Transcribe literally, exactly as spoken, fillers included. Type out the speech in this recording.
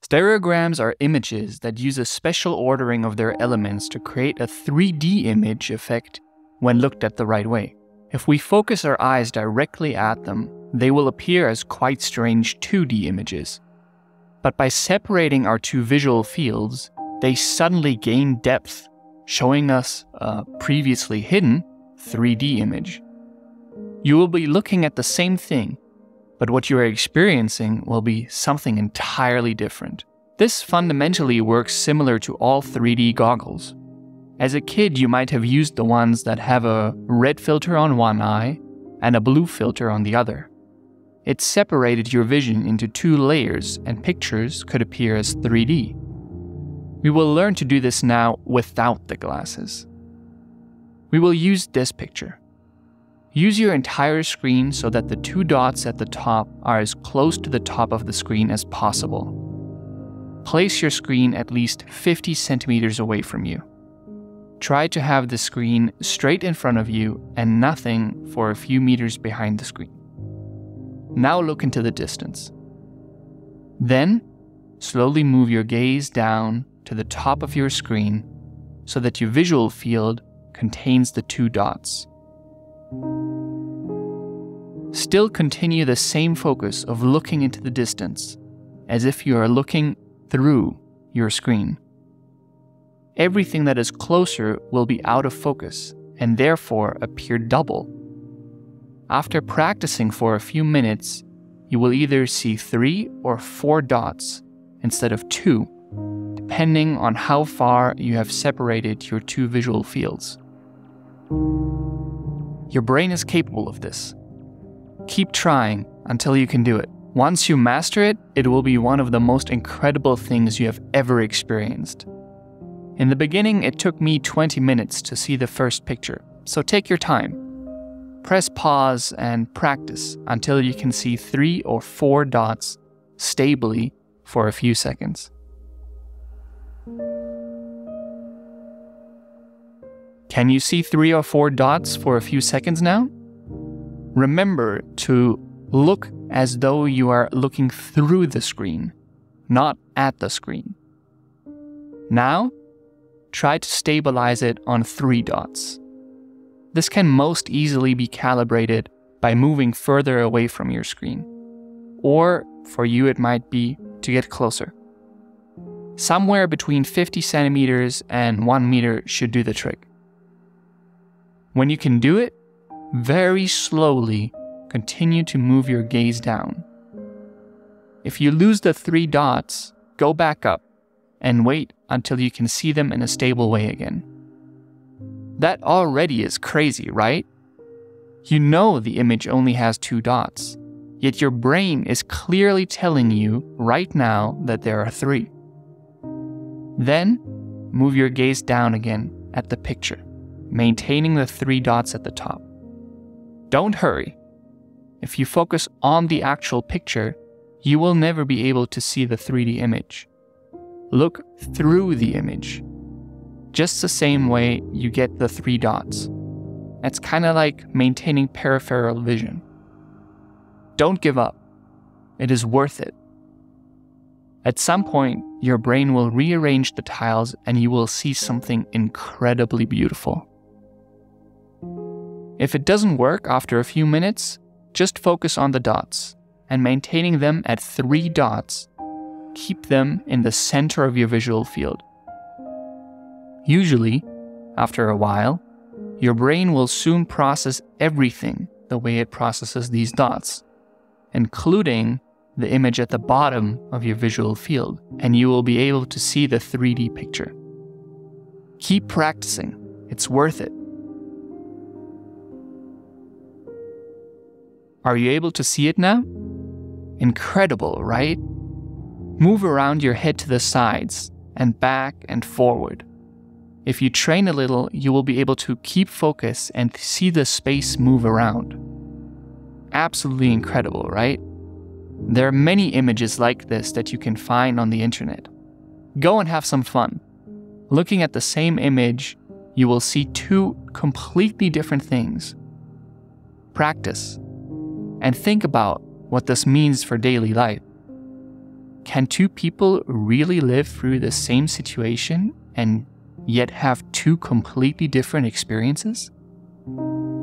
Stereograms are images that use a special ordering of their elements to create a three D image effect when looked at the right way. If we focus our eyes directly at them, they will appear as quite strange two D images. But by separating our two visual fields, they suddenly gain depth, showing us a previously hidden three D image. You will be looking at the same thing, but what you are experiencing will be something entirely different. This fundamentally works similar to all three D goggles. As a kid, you might have used the ones that have a red filter on one eye and a blue filter on the other. It separated your vision into two layers, and pictures could appear as three D. We will learn to do this now without the glasses. We will use this picture. Use your entire screen so that the two dots at the top are as close to the top of the screen as possible. Place your screen at least fifty centimeters away from you. Try to have the screen straight in front of you and nothing for a few meters behind the screen. Now look into the distance. Then, slowly move your gaze down to the top of your screen so that your visual field contains the two dots. Still continue the same focus of looking into the distance, as if you are looking through your screen. Everything that is closer will be out of focus and therefore appear double. After practicing for a few minutes, you will either see three or four dots instead of two, depending on how far you have separated your two visual fields. Your brain is capable of this. Keep trying until you can do it. Once you master it, it will be one of the most incredible things you have ever experienced. In the beginning, it took me twenty minutes to see the first picture, so take your time. Press pause and practice until you can see three or four dots stably for a few seconds. Can you see three or four dots for a few seconds now? Remember to look as though you are looking through the screen, not at the screen. Now, try to stabilize it on three dots. This can most easily be calibrated by moving further away from your screen. Or, for you it might be to get closer. Somewhere between fifty centimeters and one meter should do the trick. When you can do it, very slowly continue to move your gaze down. If you lose the three dots, go back up and wait until you can see them in a stable way again. That already is crazy, right? You know the image only has two dots, yet your brain is clearly telling you right now that there are three. Then, move your gaze down again at the picture, maintaining the three dots at the top. Don't hurry. If you focus on the actual picture, you will never be able to see the three D image. Look through the image, just the same way you get the three dots. It's kind of like maintaining peripheral vision. Don't give up. It is worth it. At some point, your brain will rearrange the tiles and you will see something incredibly beautiful. If it doesn't work after a few minutes, just focus on the dots, and maintaining them at three dots, keep them in the center of your visual field. Usually, after a while, your brain will soon process everything the way it processes these dots, including the image at the bottom of your visual field, and you will be able to see the three D picture. Keep practicing. It's worth it. Are you able to see it now? Incredible, right? Move around your head to the sides and back and forward. If you train a little, you will be able to keep focus and see the space move around. Absolutely incredible, right? There are many images like this that you can find on the internet. Go and have some fun. Looking at the same image, you will see two completely different things. Practice. And think about what this means for daily life. can two people really live through the same situation and yet have two completely different experiences?